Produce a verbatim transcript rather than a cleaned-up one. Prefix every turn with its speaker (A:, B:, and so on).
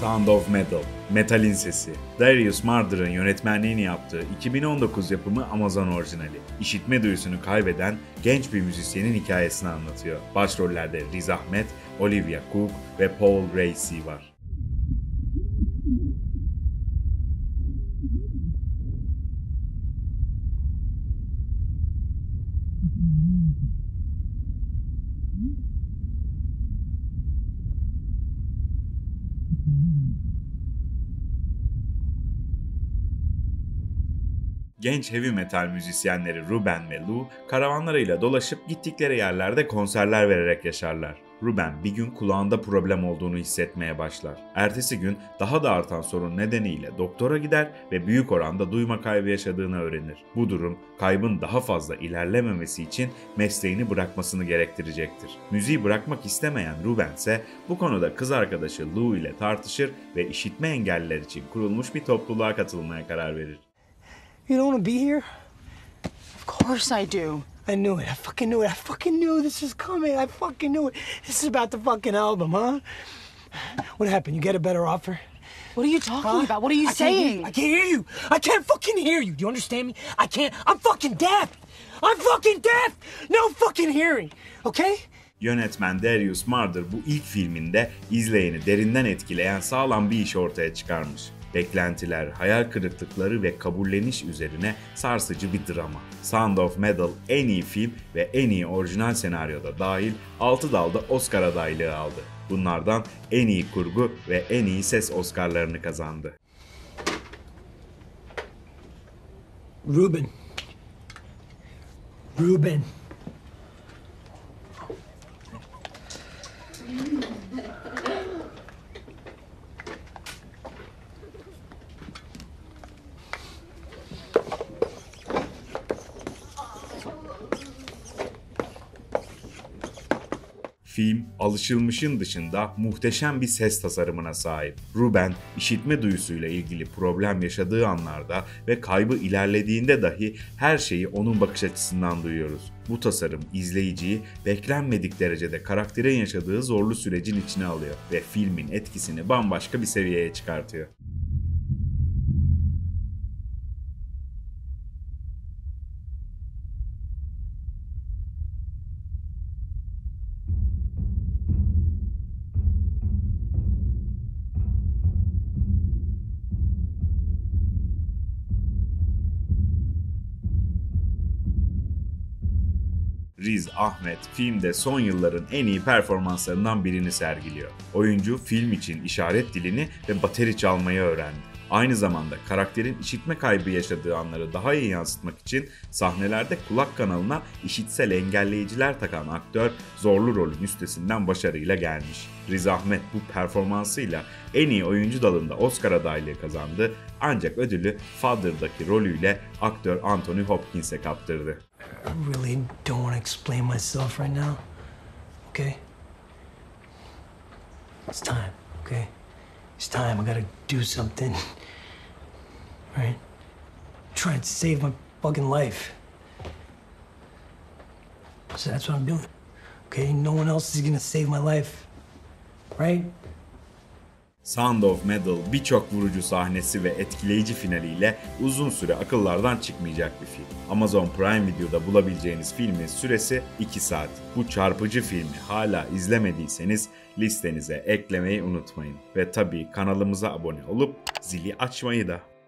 A: Sound of Metal, Metal'in Sesi. Darius Marder'ın yönetmenliğini yaptığı iki bin on dokuz yapımı Amazon orijinali. İşitme duyusunu kaybeden genç bir müzisyenin hikayesini anlatıyor. Başrollerde Riz Ahmed, Olivia Cook ve Paul Raci var. Genç heavy metal müzisyenleri Ruben ve Lou, karavanlarıyla dolaşıp gittikleri yerlerde konserler vererek yaşarlar. Ruben bir gün kulağında problem olduğunu hissetmeye başlar. Ertesi gün daha da artan sorun nedeniyle doktora gider ve büyük oranda duyma kaybı yaşadığını öğrenir. Bu durum kaybın daha fazla ilerlememesi için mesleğini bırakmasını gerektirecektir. Müziği bırakmak istemeyen Ruben ise bu konuda kız arkadaşı Lou ile tartışır ve işitme engelliler için kurulmuş bir topluluğa katılmaya karar verir.
B: You don't want to be here?
C: Of course I do.
B: I knew it. I fucking knew it. I fucking knew this was coming. I fucking knew it. This is about the fucking album, huh? What happened? You get a better offer?
C: What are you talking
B: Huh?
C: about? What are you
B: I can't hear
C: saying?
B: you. I can't hear you. I can't fucking hear you. Do you understand me? I can't. I'm fucking deaf. I'm fucking deaf. No fucking hearing. Okay?
A: Yönetmen Darius Marder bu ilk filminde izleyeni derinden etkileyen sağlam bir iş ortaya çıkarmış. Beklentiler, hayal kırıklıkları ve kabulleniş üzerine sarsıcı bir drama. Sound of Metal en iyi film ve en iyi orijinal senaryoda dahil altı dalda Oscar adaylığı aldı. Bunlardan en iyi kurgu ve en iyi ses Oscar'larını kazandı.
B: Ruben. Ruben.
A: Film, alışılmışın dışında muhteşem bir ses tasarımına sahip. Ruben, işitme duyusuyla ilgili problem yaşadığı anlarda ve kaybı ilerlediğinde dahi her şeyi onun bakış açısından duyuyoruz. Bu tasarım izleyiciyi beklenmedik derecede karakterin yaşadığı zorlu sürecin içine alıyor ve filmin etkisini bambaşka bir seviyeye çıkartıyor. Riz Ahmed filmde son yılların en iyi performanslarından birini sergiliyor. Oyuncu film için işaret dilini ve bateri çalmayı öğrendi. Aynı zamanda karakterin işitme kaybı yaşadığı anları daha iyi yansıtmak için sahnelerde kulak kanalına işitsel engelleyiciler takan aktör zorlu rolün üstesinden başarıyla gelmiş. Riz Ahmed bu performansıyla en iyi oyuncu dalında Oscar adaylığı kazandı ancak ödülü Father'daki rolüyle aktör Anthony Hopkins'e kaptırdı.
B: I really don't want to explain myself right now. Okay? It's time, okay? It's time. I gotta do something. Right? I'm trying to save my fucking life. So that's what I'm doing. Okay? No one else is gonna save my life. Right?
A: Sound of Metal birçok vurucu sahnesi ve etkileyici finaliyle uzun süre akıllardan çıkmayacak bir film. Amazon Prime Video'da bulabileceğiniz filmin süresi iki saat. Bu çarpıcı filmi hala izlemediyseniz listenize eklemeyi unutmayın. Ve tabii kanalımıza abone olup zili açmayı da.